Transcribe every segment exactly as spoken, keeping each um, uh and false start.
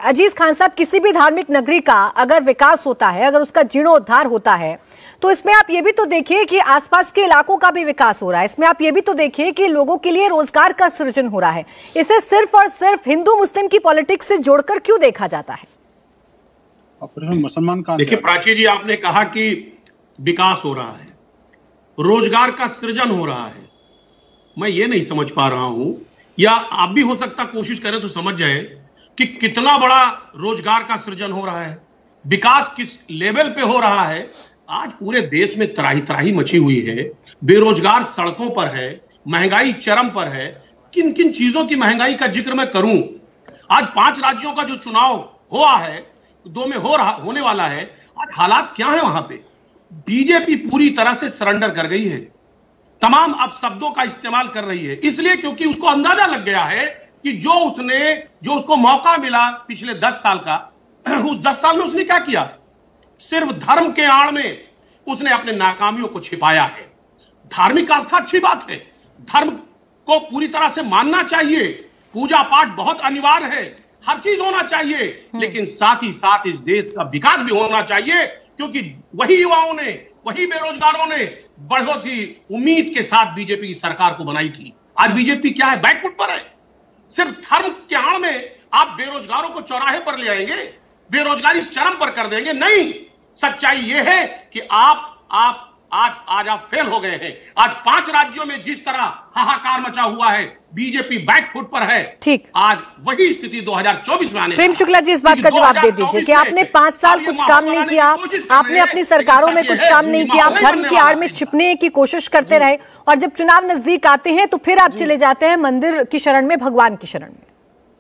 अजीज खान साहब, किसी भी धार्मिक नगरी का अगर विकास होता है, अगर उसका जीर्णोद्धार होता है, तो इसमें आप ये भी तो देखिए कि आसपास के इलाकों का भी विकास हो रहा है। इसमें आप ये भी तो देखिए कि लोगों के लिए रोजगार का सृजन हो रहा है। इसे सिर्फ और सिर्फ हिंदू मुस्लिम की पॉलिटिक्स से जोड़कर क्यों देखा जाता है? मुसलमान का देखिए प्राची जी, आपने कहा कि विकास हो रहा है, रोजगार का सृजन हो रहा है। मैं ये नहीं समझ पा रहा हूं, या आप भी हो सकता कोशिश करें तो समझ जाए कि कितना बड़ा रोजगार का सृजन हो रहा है, विकास किस लेवल पे हो रहा है। आज पूरे देश में त्राही त्राही मची हुई है, बेरोजगार सड़कों पर है, महंगाई चरम पर है। किन किन चीजों की महंगाई का जिक्र मैं करूं? आज पांच राज्यों का जो चुनाव हुआ है, दो में हो रहा होने वाला है, आज हालात क्या है वहां पे? बीजेपी पूरी तरह से सरेंडर कर गई है, तमाम अपशब्दों का इस्तेमाल कर रही है, इसलिए क्योंकि उसको अंदाजा लग गया है कि जो उसने जो उसको मौका मिला पिछले दस साल का, उस दस साल में उसने क्या किया? सिर्फ धर्म के आड़ में उसने अपने नाकामियों को छिपाया है। धार्मिक आस्था अच्छी बात है, धर्म को पूरी तरह से मानना चाहिए, पूजा पाठ बहुत अनिवार्य है, हर चीज होना चाहिए, लेकिन साथ ही साथ इस देश का विकास भी होना चाहिए, क्योंकि वही युवाओं ने, वही बेरोजगारों ने बहुत ही उम्मीद के साथ बीजेपी की सरकार को बनाई थी। आज बीजेपी क्या है? बैकफुट पर है। सिर्फ धर्म के आड़ में आप बेरोजगारों को चौराहे पर ले आएंगे, बेरोजगारी चरम पर कर देंगे? नहीं, सच्चाई यह है कि आप आप आज आज आप फेल हो गए हैं। आज पांच राज्यों में जिस तरह हाहाकार मचा हुआ है, बीजेपी बैकफुट पर है। ठीक, आज वही स्थिति दो हज़ार चौबीस में आने। प्रेम शुक्ला जी, इस बात का जवाब दे दीजिए कि आपने पांच साल कुछ काम नहीं किया, आपने अपनी सरकारों में कुछ काम नहीं किया, आप धर्म की आड़ में छिपने की कोशिश करते रहे, और जब चुनाव नजदीक आते हैं तो फिर आप चले जाते हैं मंदिर की शरण में, भगवान की शरण में।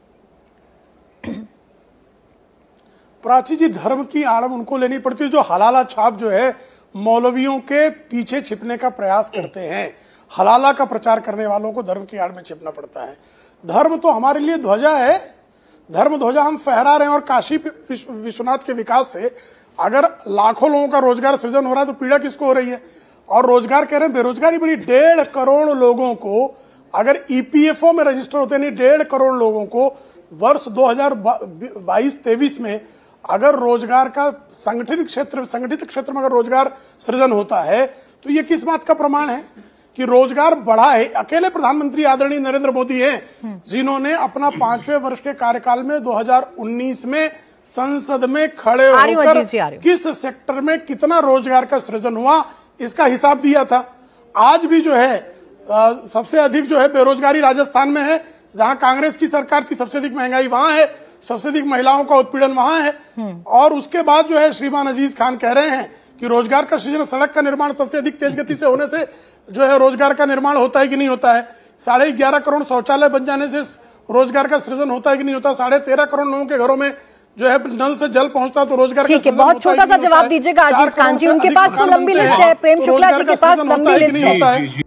प्राची जी, धर्म की आड़ उनको लेनी पड़ती है जो हलाला छाप जो है मौलवियों के पीछे छिपने का प्रयास करते हैं। हलाला का प्रचार करने वालों को धर्म की आड़ में छिपना पड़ता है। धर्म तो हमारे लिए ध्वजा है, धर्म ध्वजा हम फहरा रहे हैं। और काशी विश्वनाथ के विकास से अगर लाखों लोगों का रोजगार सृजन हो रहा है तो पीड़ा किसको हो रही है? और रोजगार कह रहे हैं, बेरोजगारी बड़ी, डेढ़ करोड़ लोगों को अगर ईपीएफओ में रजिस्टर होते नहीं, डेढ़ करोड़ लोगों को वर्ष दो हजार बाईस तेईस में अगर रोजगार का संगठित क्षेत्र संगठित क्षेत्र में अगर रोजगार सृजन होता है तो ये किस बात का प्रमाण है कि रोजगार बढ़ा है? अकेले प्रधानमंत्री आदरणीय नरेंद्र मोदी हैं जिन्होंने अपना पांचवें वर्ष के कार्यकाल में दो हज़ार उन्नीस में संसद में खड़े होकर किस सेक्टर में कितना रोजगार का सृजन हुआ इसका हिसाब दिया था। आज भी जो है आ, सबसे अधिक जो है बेरोजगारी राजस्थान में है, जहां कांग्रेस की सरकार थी। सबसे अधिक महंगाई वहां है, सबसे अधिक महिलाओं का उत्पीड़न वहां है। और उसके बाद जो है श्रीमान अजीज खान कह रहे हैं कि रोजगार का सृजन, सड़क का निर्माण सबसे अधिक तेज गति से होने से जो है रोजगार का निर्माण होता है कि नहीं होता है? साढ़े ग्यारह करोड़ शौचालय बन जाने से रोजगार का सृजन होता है कि नहीं होता? साढ़े तेरह करोड़ लोगों के घरों में जो है नल से जल पहुंचता तो रोजगार का सृजन बहुत छोटा सा जवाब दीजिएगा अजीज खान जी, उनके पास तो लंबी लिस्ट है, प्रेम शुक्ला जी के पास लंबी लिस्ट है।